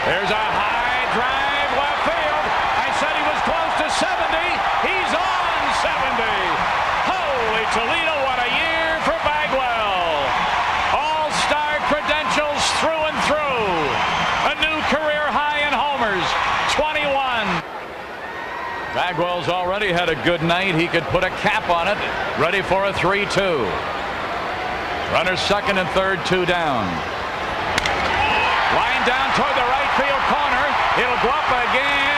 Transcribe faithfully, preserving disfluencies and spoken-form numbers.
There's a high drive left field. I said he was close to seventy. He's on seventy. Holy Toledo, what a year for Bagwell. All-star credentials through and through. A new career high in homers, twenty-one. Bagwell's already had a good night. He could put a cap on it. Ready for a three two. Runners second and third, two down. Line down toward the right field corner. It'll go up again.